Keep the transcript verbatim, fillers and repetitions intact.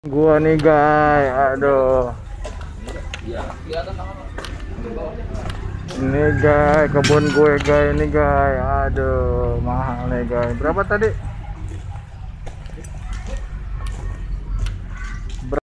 Gua nih guys, aduh. Ini guys, kebun gue guys, ini guys, aduh, mahal nih guys. Berapa tadi?